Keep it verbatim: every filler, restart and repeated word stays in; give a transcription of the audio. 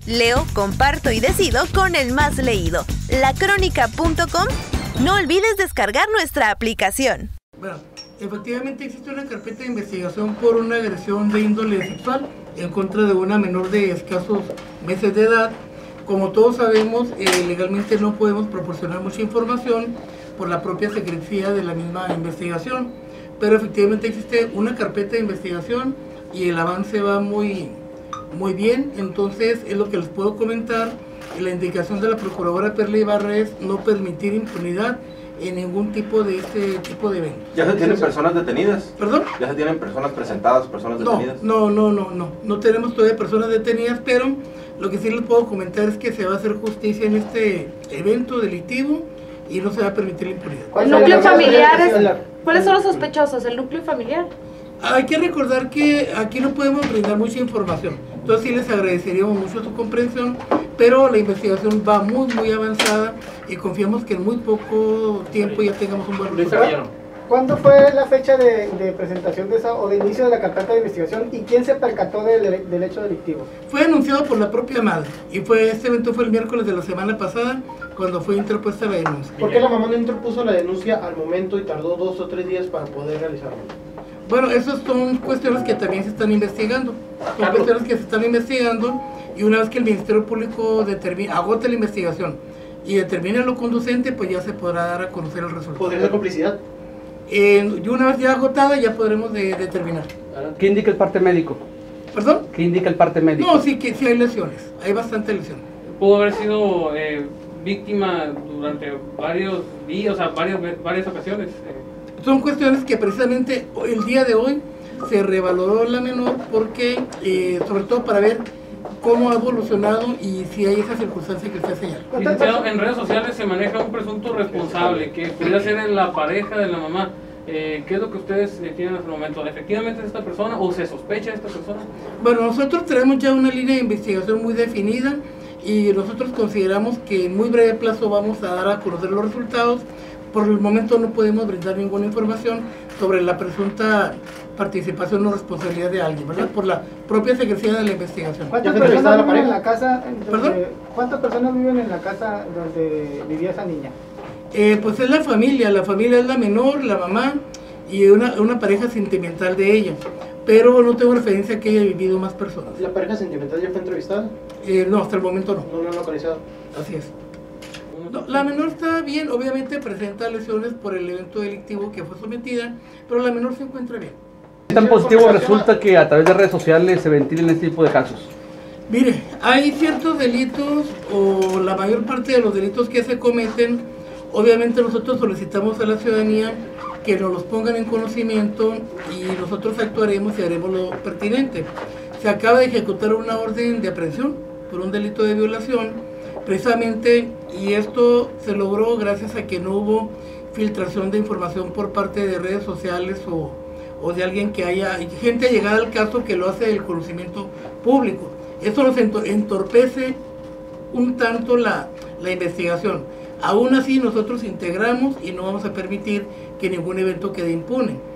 Leo, comparto y decido con el más leído, la crónica punto com. No olvides descargar nuestra aplicación. Bueno, efectivamente existe una carpeta de investigación por una agresión de índole sexual en contra de una menor de escasos meses de edad. Como todos sabemos, eh, legalmente no podemos proporcionar mucha información por la propia secrecía de la misma investigación, pero efectivamente existe una carpeta de investigación y el avance va muy, muy bien. Entonces es lo que les puedo comentar. La indicación de la Procuradora Perla Ibarra es no permitir impunidad en ningún tipo de este tipo de eventos. ¿Ya se tienen personas detenidas? ¿Perdón? ¿Ya se tienen personas presentadas, personas detenidas? No, no, no, no, no, no tenemos todavía personas detenidas, pero lo que sí les puedo comentar es que se va a hacer justicia en este evento delictivo y no se va a permitir la impunidad. ¿El núcleo familiar es, cuáles son los sospechosos? ¿El núcleo familiar? Hay que recordar que aquí no podemos brindar mucha información, entonces sí les agradeceríamos mucho su comprensión, pero la investigación va muy muy avanzada y confiamos que en muy poco tiempo ya tengamos un buen resultado. ¿Cuándo fue la fecha de, de presentación de esa o de inicio de la carpeta de investigación y quién se percató del, del hecho delictivo? Fue anunciado por la propia madre y fue este evento fue el miércoles de la semana pasada cuando fue interpuesta la denuncia. ¿Por qué la mamá no interpuso la denuncia al momento y tardó dos o tres días para poder realizarlo? Bueno, esas son cuestiones que también se están investigando, son Carlos. cuestiones que se están investigando y una vez que el Ministerio Público determine, agote la investigación y determine lo conducente, pues ya se podrá dar a conocer el resultado. ¿Podría ser complicidad? Eh, y una vez ya agotada ya podremos de, determinar. ¿Qué indica el parte médico? ¿Perdón? ¿Qué indica el parte médico? No, sí que sí hay lesiones, hay bastante lesiones. Pudo haber sido eh, víctima durante varios días, o sea, varias, varias ocasiones. Eh. Son cuestiones que precisamente el día de hoy se revaloró la menor porque, eh, sobre todo para ver cómo ha evolucionado y si hay esa circunstancia que usted señala. Licenciado, en redes sociales se maneja un presunto responsable que pudiera ser la pareja de la mamá. Eh, ¿Qué es lo que ustedes eh, tienen hasta el momento? ¿Efectivamente es esta persona o se sospecha de esta persona? Bueno, nosotros tenemos ya una línea de investigación muy definida y nosotros consideramos que en muy breve plazo vamos a dar a conocer los resultados. Por el momento no podemos brindar ninguna información sobre la presunta participación o responsabilidad de alguien, ¿verdad? Por la propia secrecía de la investigación. ¿Cuántas personas viven en la casa donde, ¿Cuántas personas viven en la casa donde vivía esa niña? Eh, pues es la familia, la familia es la menor, la mamá y una, una pareja sentimental de ella, pero no tengo referencia a que haya vivido más personas. ¿La pareja sentimental ya fue entrevistada? Eh, no, hasta el momento no. No lo han localizado. Así es. No, la menor está bien, obviamente presenta lesiones por el evento delictivo que fue sometida, pero la menor se encuentra bien. ¿Qué tan positivo resulta que a través de redes sociales se ventilen este tipo de casos? Mire, hay ciertos delitos o la mayor parte de los delitos que se cometen, obviamente nosotros solicitamos a la ciudadanía que nos los pongan en conocimiento y nosotros actuaremos y haremos lo pertinente. Se acaba de ejecutar una orden de aprehensión por un delito de violación, precisamente, y esto se logró gracias a que no hubo filtración de información por parte de redes sociales o, o de alguien que haya, gente llegada al caso que lo hace del conocimiento público. Esto nos entorpece un tanto la, la investigación. Aún así nosotros integramos y no vamos a permitir que ningún evento quede impune.